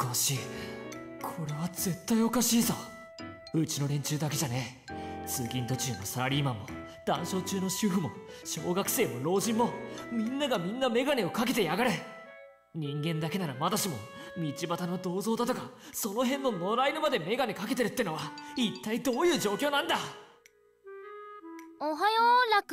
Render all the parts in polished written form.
かしい。これは絶対おかしいぞ。うちの連中だけじゃねえ。通勤途中のサラリーマンも、談笑中の主婦も、小学生も老人も、みんながみんなメガネをかけてやがれ。人間だけならまだしも、道端の銅像だとかその辺の野良犬までメガネかけてるってのは一体どういう状況なんだ。 おはよう、ラク。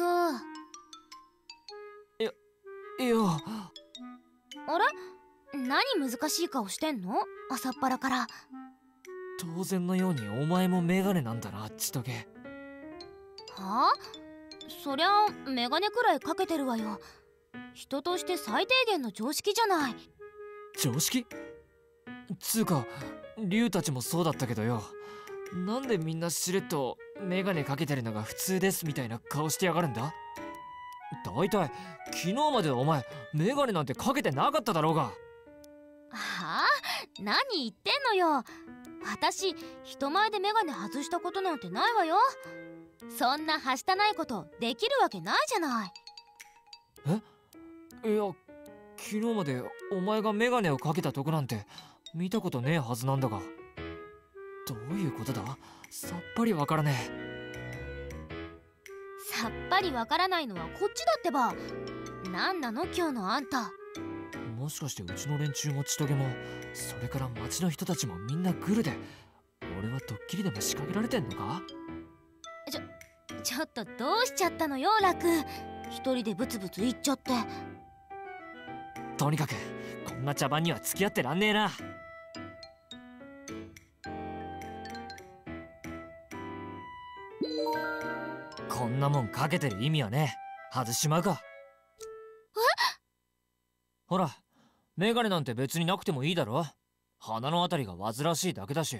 いやあれ、何難しい顔してんの、朝っぱらから。 当然のようにお前もメガネなんだな、千棘。 はあ？そりゃメガネくらいかけてるわよ。人として最低限の常識じゃない。 常識？つうか竜たちもそうだったけどよ。なんでみんなしれっとメガネかけてるのが普通ですみたいな顔してやがるんだ。だいたい昨日までお前メガネなんてかけてなかっただろうが。 はあ？何言ってんのよ。私人前でメガネ外したことなんてないわよ。そんなはしたないことできるわけないじゃない。 いや昨日までお前がメガネをかけたとこなんて見たことねえはずなんだが。どういうことだ？さっぱりわからねえ。 さっぱりわからないのはこっちだってば。なんなの今日のあんた。 もしかしてうちの連中も千棘もそれから町の人たちもみんなグルで俺はドッキリでも仕掛けられてんのか？ ちょっとどうしちゃったのよ、ラク。一人でブツブツ言っちゃって。 とにかくこんな茶番には付き合ってらんねえな。こんなもんかけてる意味はねえ。外しちまうか。ほらメガネなんて別になくてもいいだろ。鼻のあたりが煩わしいだけだし。 いや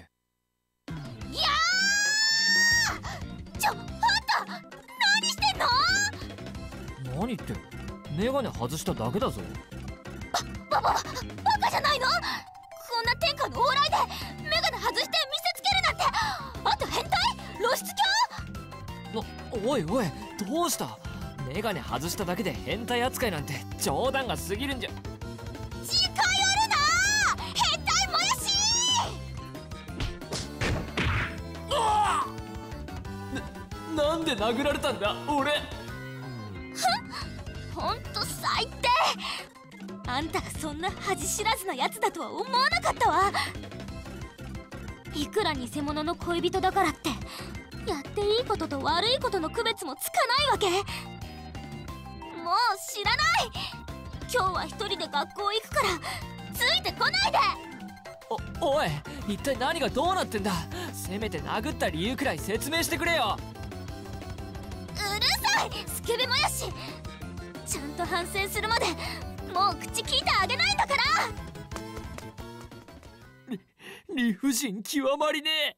ー！あんた何してんの？ 何ってメガネ外しただけだぞ。 バカじゃないの？こんな天下の往来でメガネ外して見せつけるなんて、あんた変態？露出狂？ おいおいどうした？メガネ外しただけで変態扱いなんて冗談が過ぎるんじゃ。 近寄るな！変態もやし！ なんで殴られたんだ俺。 ほんと最低。あんたがそんな恥知らずなやつだとは思わなかったわ。いくら偽物の恋人だからってやっていいことと悪いことの区別もつかないわけ？もう知らない。今日は一人で学校行くからついてこないで。 おい一体何がどうなってんだ。せめて殴った理由くらい説明してくれよ。 うるさいスケベもやし。ちゃんと反省するまでもう口聞いてあげないんだから。 理不尽極まりねえ。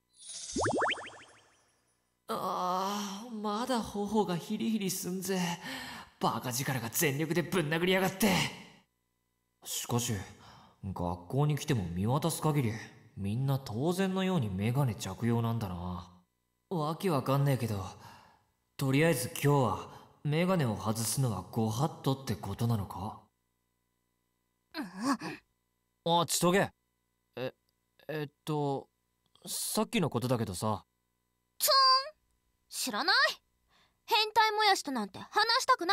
まだ頬がヒリヒリすんぜ。バカ力が全力でぶん殴りやがって。しかし学校に来ても見渡す限りみんな当然のようにメガネ着用なんだな。わけわかんねえけどとりあえず今日はメガネを外すのはご法度ってことなのか？千棘。さっきのことだけどさ。 知らない。変態もやしとなんて話したくない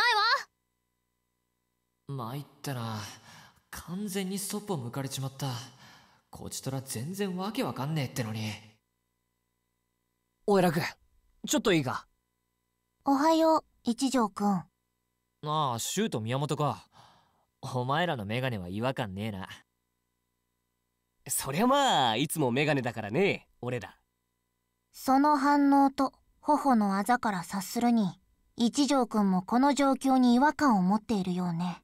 わ。 参ったな。完全にそっぽ向かれちまった。こちとら全然わけわかんねえってのに。おいラク、ちょっといいか？ おはよう一条くん。 ああ、シュウと宮本か。お前らのメガネは違和感ねえな。 そりゃまあいつもメガネだからね俺ら。 その反応と頬のあざから察するに一条くんもこの状況に違和感を持っているようね。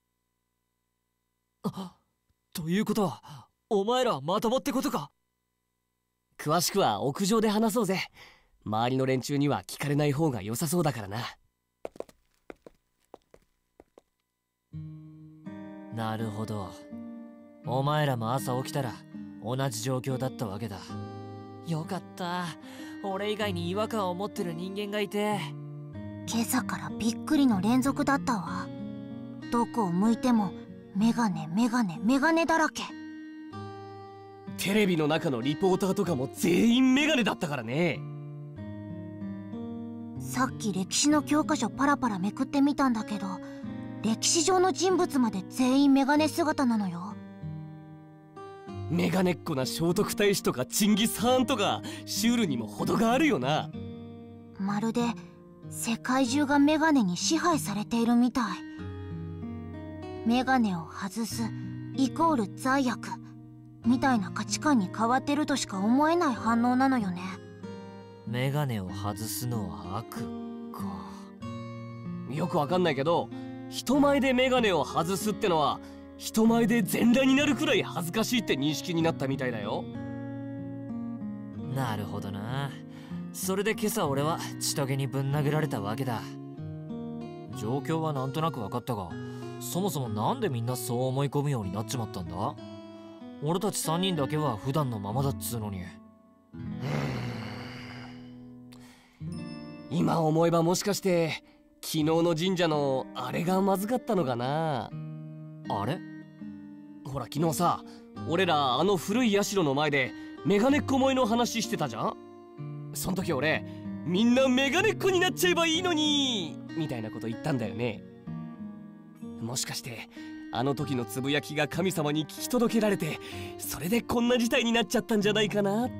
ということはお前らはまともってことか？ 詳しくは屋上で話そうぜ。周りの連中には聞かれない方が良さそうだからな。 なるほど。お前らも朝起きたら同じ状況だったわけだ。よかった。俺以外に違和感を持ってる人間がいて。 今朝からびっくりの連続だったわ。どこを向いてもメガネメガネメガネだらけ。 テレビの中のリポーターとかも全員メガネだったからね。 さっき歴史の教科書パラパラめくってみたんだけど、歴史上の人物まで全員メガネ姿なのよ。 メガネっ子な聖徳太子とかチンギス・ハーンとかシュールにも程があるよな。 まるで世界中がメガネに支配されているみたい。メガネを外すイコール罪悪みたいな価値観に変わってるとしか思えない反応なのよね。 メガネを外すのは悪か。 よくわかんないけど、人前でメガネを外すってのは人前で全裸になるくらい恥ずかしいって認識になったみたいだよ。 なるほどな。それで今朝俺は千棘にぶん殴られたわけだ。状況はなんとなく分かったが、そもそもなんでみんなそう思い込むようになっちまったんだ。俺たち3人だけは普段のままだっつうのに。 今思えばもしかして昨日の神社のあれがまずかったのかな。 あれ？ ほら昨日さ、俺らあの古い社の前でメガネっ子萌えの話してたじゃん。その時俺、みんなメガネっ子になっちゃえばいいのにみたいなこと言ったんだよね。もしかしてあの時のつぶやきが神様に聞き届けられて、それでこんな事態になっちゃったんじゃないかなって。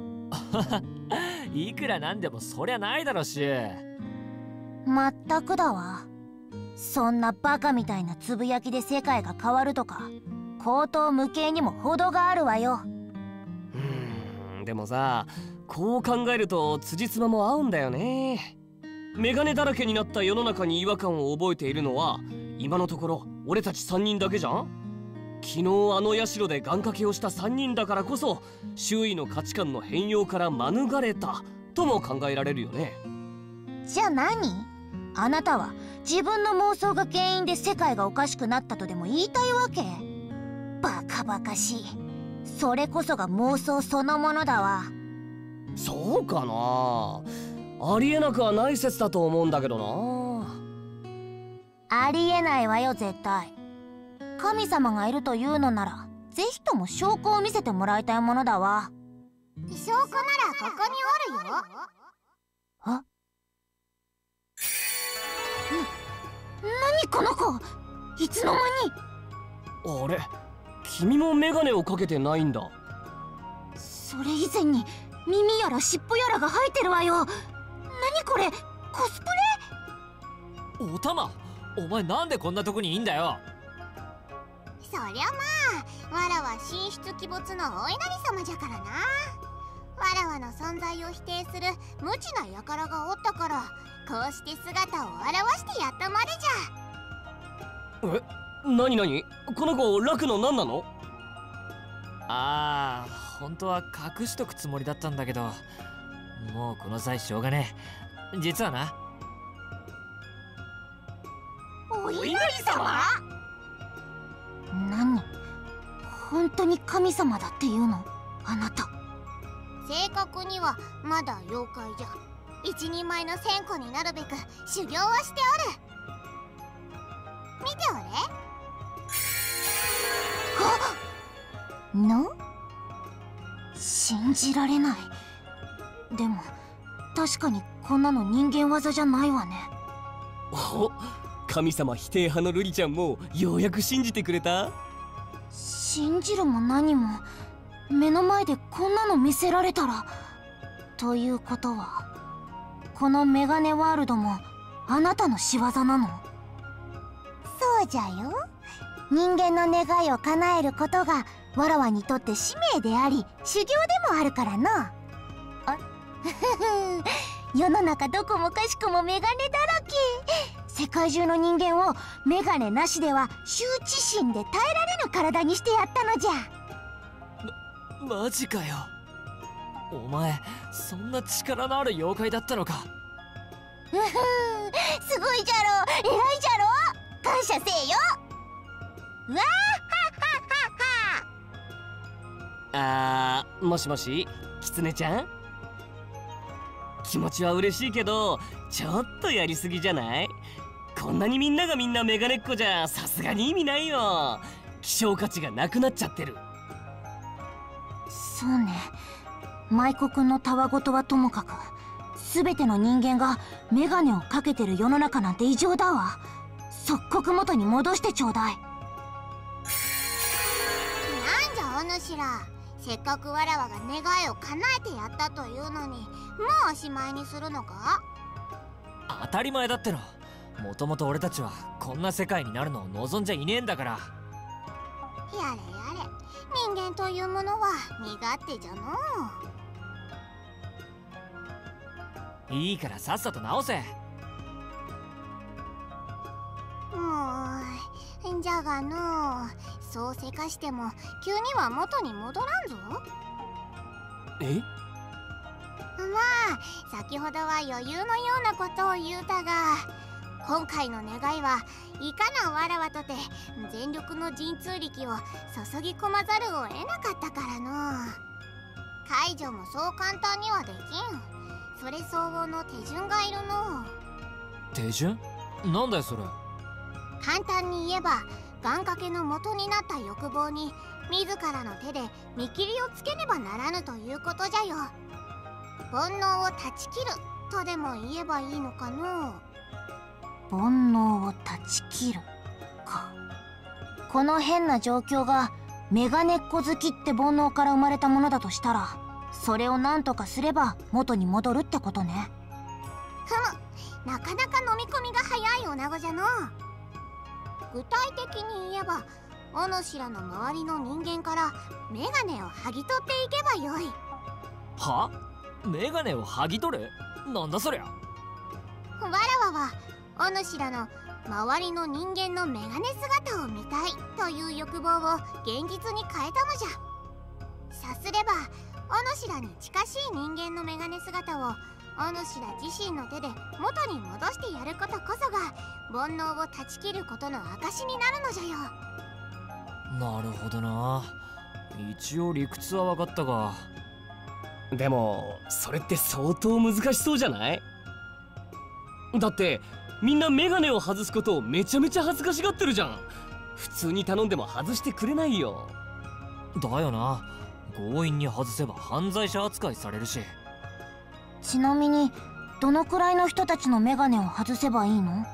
いくらなんでもそりゃないだろし。 まったくだわ。そんなバカみたいなつぶやきで世界が変わるとか、荒唐無稽にも程があるわよ。 でもさ、こう考えると辻褄も合うんだよね。メガネだらけになった世の中に違和感を覚えているのは今のところ俺たち3人だけじゃん。昨日あの社で願掛けをした3人だからこそ周囲の価値観の変容から免れたとも考えられるよね。 じゃあ何？あなたは自分の妄想が原因で世界がおかしくなったとでも言いたいわけ？バカバカしい。それこそが妄想そのものだわ。 そうかな。ありえなくはない説だと思うんだけどな。 ありえないわよ絶対。神様がいるというのならぜひとも証拠を見せてもらいたいものだわ。 証拠ならここにおるよ。 あ？何この子、いつの間に。 あれ、君もメガネをかけてないんだ。 それ以前に耳やら尻尾やらが生えてるわよ。何これ、コスプレ？ おたま、お前なんでこんなとこにいんだよ。 そりゃまあ、わらは神出鬼没のお稲荷様じゃからな。わらわの存在を否定する無知な輩がおったから、こうして姿を現してやったまでじゃ。 なになに、この子楽の何なの？ ああ、本当は隠しとくつもりだったんだけど、もうこの際しょうがねえ。実はな。 お稲荷様？ 何？本当に神様だっていうの？あなた。 正確にはまだ妖怪じゃ。一人前の仙子になるべく修行はしておる。見ておれ。 の？信じられない。でも確かにこんなの人間技じゃないわね。 お、神様否定派のルリちゃんもようやく信じてくれた？ 信じるも何も、目の前でこんなの見せられたら。ということはこのメガネワールドもあなたの仕業なの？ そうじゃよ。人間の願いを叶えることがわらわにとって使命であり修行でもあるからな。あ世の中どこもかしこもメガネだらけ。世界中の人間をメガネなしでは羞恥心で耐えられぬ体にしてやったのじゃ。 マジかよ。お前そんな力のある妖怪だったのか。 すごいじゃろ、偉いじゃろ、感謝せえよ。わーはははは。 もしもし、キツネちゃん？気持ちは嬉しいけどちょっとやりすぎじゃない？こんなにみんながみんなメガネっ子じゃさすがに意味ないよ。希少価値がなくなっちゃってる。 そうね。舞妓くんのたわごとはともかく、全ての人間がメガネをかけてる世の中なんて異常だわ。即刻元に戻してちょうだい。 なんじゃお主ら、せっかくわらわが願いを叶えてやったというのに、もうおしまいにするのか？ 当たり前だっての。もともと俺たちはこんな世界になるのを望んじゃいねえんだから。 やれやれ、人間というものは身勝手じゃのう。いいからさっさと直せ。 じゃがのそうせかしても急には元に戻らんぞ。 え？ まあ先ほどは余裕のようなことを言うたが、今回の願いはいかなわらわとて全力の神通力を注ぎ込まざるを得なかったからの。解除もそう簡単にはできん。それ相応の手順がいるの。 手順？なんだよそれ。 簡単に言えば、願掛けの元になった欲望に自らの手で見切りをつけねばならぬということじゃよ。煩悩を断ち切るとでも言えばいいのかの。 煩悩を断ち切るか。この変な状況がメガネっ子好きって煩悩から生まれたものだとしたら、それを何とかすれば元に戻るってことね。 なかなか飲み込みが早い女子じゃの。具体的に言えば、お主らの周りの人間からメガネを剥ぎ取っていけばよい。 は？メガネを剥ぎ取る？なんだそりゃ。 わらわはお主らの周りの人間のメガネ姿を見たいという欲望を現実に変えたのじゃ。さすればお主らに近しい人間のメガネ姿をお主ら自身の手で元に戻してやることこそが煩悩を断ち切ることの証になるのじゃよ。 なるほどな。一応理屈は分かったが、 でもそれって相当難しそうじゃない？だってみんなメガネを外すことをめちゃめちゃ恥ずかしがってるじゃん。普通に頼んでも外してくれないよ。 だよな。強引に外せば犯罪者扱いされるし。 ちなみにどのくらいの人たちのメガネを外せばいいの？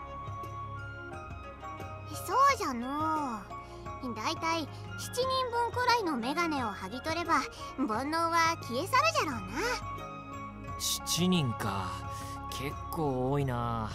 そうじゃの。だいたい7人分くらいのメガネを剥ぎ取れば煩悩は消え去るじゃろうな。 7人か。結構多いな。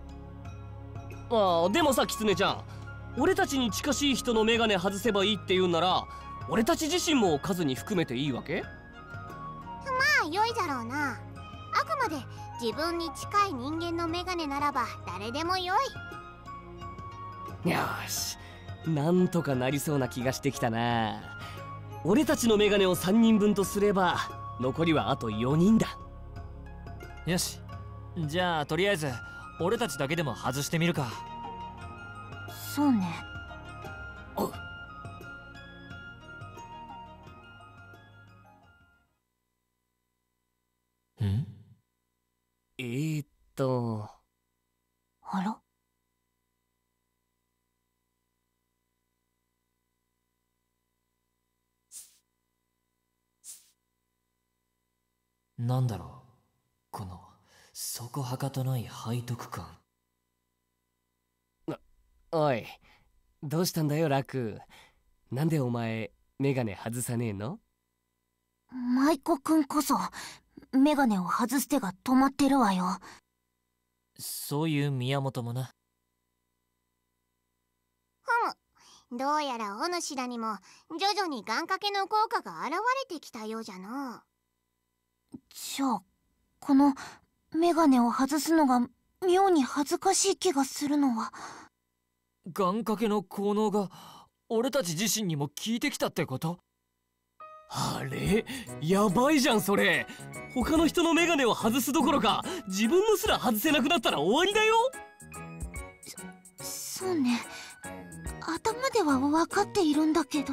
でもさキツネちゃん、俺たちに近しい人のメガネ外せばいいって言うなら、俺たち自身も数に含めていいわけ？ まあ良いじゃろうな。あくまで自分に近い人間のメガネならば誰でも良い。 よし、なんとかなりそうな気がしてきたな。俺たちのメガネを3人分とすれば残りはあと4人だ。 よし、じゃあとりあえず俺たちだけでも外してみるか。 そうね。 ん？ あら？ なんだろう、このそこはかとない背徳感。 おい、どうしたんだよラク。なんでお前メガネ外さねえの？ 舞妓くんこそメガネを外す手が止まってるわよ。 そういう宮本もな。 どうやらお主らにも徐々に願掛けの効果が現れてきたようじゃの。 じゃあこのメガネを外すのが妙に恥ずかしい気がするのは、 願掛けの効能が俺たち自身にも効いてきたってこと？ あれやばいじゃんそれ。他の人のメガネを外すどころか自分のすら外せなくなったら終わりだよ。 そうね。頭では分かっているんだけど、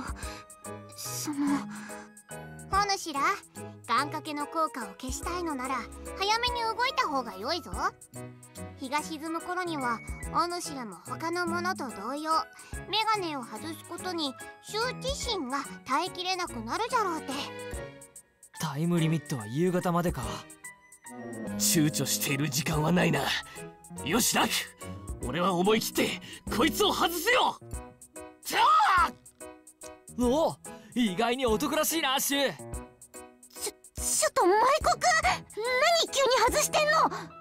お主ら、願掛けの効果を消したいのなら早めに動いた方が良いぞ。日が沈む頃にはお主らも他の者と同様、メガネを外すことに羞恥心が耐えきれなくなるじゃろうて。 タイムリミットは夕方までか。 躊躇している時間はないな。よしラク、俺は思い切ってこいつを外すよ。じゃあおお、意外に男らしいなアッシュ。 ちょっとマイコくん、何急に外してん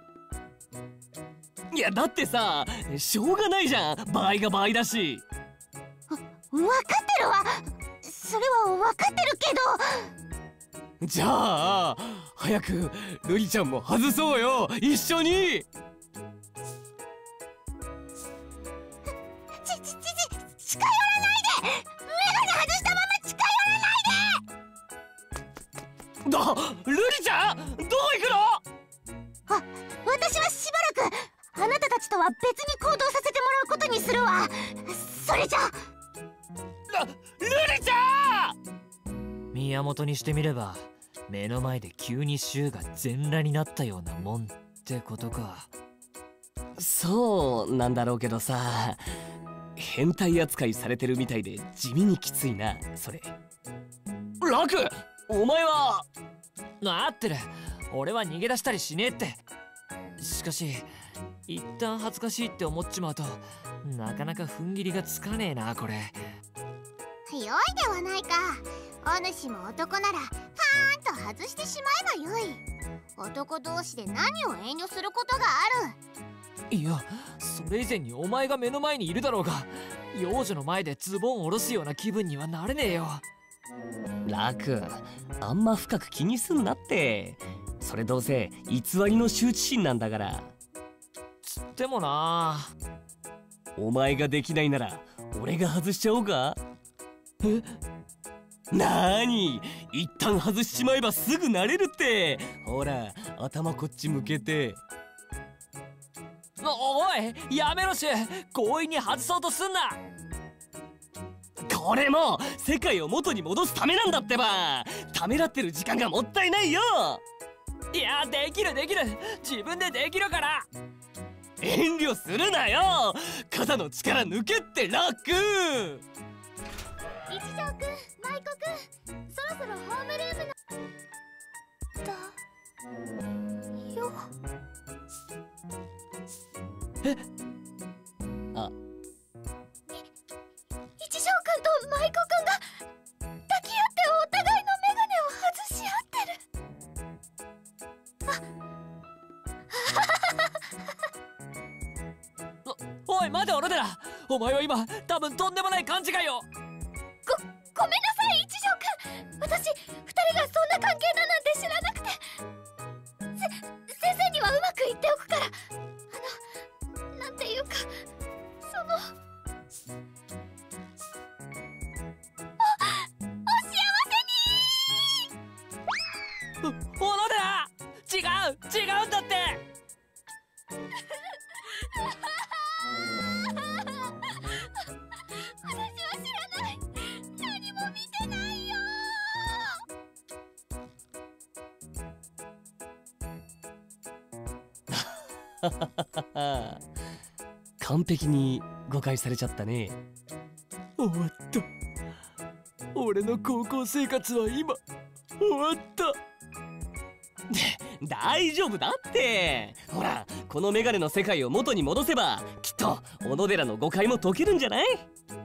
の？ いやだってさ、しょうがないじゃん、場合が場合だし。 分かってるわ、それは分かってるけど。 じゃあ早くルリちゃんも外そうよ、一緒に。 近寄らないで。メガネ外したまま近寄らないで。 ルリちゃん、どこ行くの？ 私はしばらくあなたたちとは別に行動させてもらうことにするわ。それじゃ。 ルリちゃん！ 宮本にしてみれば目の前で急にシュウが全裸になったようなもんってことか。 そうなんだろうけどさ、変態扱いされてるみたいで地味にきついな、それ。ラク、お前は。 合ってる、俺は逃げ出したりしねえって。しかし一旦恥ずかしいって思っちまうとなかなか踏ん切りがつかねえな、これ。 良いではないか。お主も男ならパーンと外してしまえばよい。男同士で何を遠慮することがある。 いや、それ以前にお前が目の前にいるだろうが、幼女の前でズボンを下ろすような気分にはなれねえよ。 ラク、あんま深く気にすんなって。それどうせ偽りの羞恥心なんだから。 つってもな。 お前ができないなら俺が外しちゃおうか。 え？ なーに、一旦外しちまえばすぐ慣れるって。ほら、頭こっち向けて。 おい、やめろシュウ、強引に外そうとすんな。 これも世界を元に戻すためなんだってば。ためらってる時間がもったいないよ。 いや、できるできる、自分でできるから。 遠慮するなよ、肩の力抜けってラク。 一条くん、マイコくん、そろそろホームルームのよ。 え？ あ、 一条くんとマイコくんが抱き合ってお互いのメガネを外し合ってる。 おい待て、小野寺、お前は今多分とんでもない勘違いを。 ごめんなさい、一条くん。私、二人がそんな関係だなんて知らなくて。先生にはうまく言っておくから。なんていうか、お幸せに。 小野寺、違うんだって。 私は知らない。何も見てないよ。 完璧に誤解されちゃったね。 終わった。俺の高校生活は今終わった。 大丈夫だって。ほら、このメガネの世界を元に戻せばきっと小野寺の誤解も解けるんじゃない？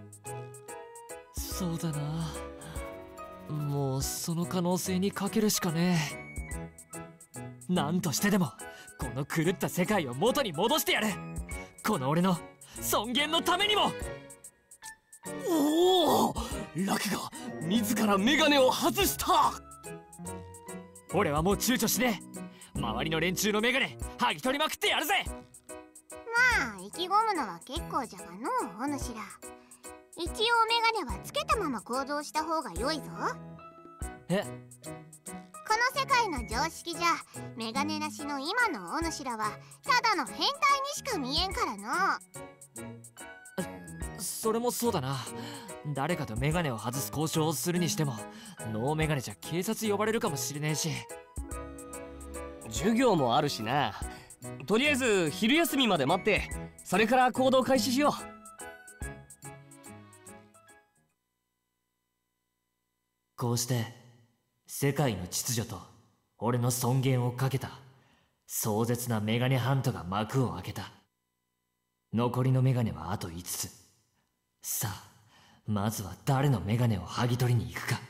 そうだな、もうその可能性にかけるしかねえ。何としてでもこの狂った世界を元に戻してやる。この俺の尊厳のためにも。 おお、ラクが自らメガネを外した。 俺はもう躊躇しねえ。周りの連中のメガネ剥ぎ取りまくってやるぜ。 まあ意気込むのは結構じゃがのう、お主ら。一応メガネはつけたまま行動した方が良いぞ。 え？ この世界の常識じゃメガネなしの今のお主らはただの変態にしか見えんからの。 それもそうだな。誰かとメガネを外す交渉をするにしてもノーメガネじゃ警察呼ばれるかもしれねえし。 授業もあるしな。 とりあえず昼休みまで待って、それから行動開始しよう。 こうして世界の秩序と俺の尊厳をかけた壮絶なメガネハントが幕を開けた。残りのメガネはあと5つ。さあまずは誰のメガネを剥ぎ取りに行くか。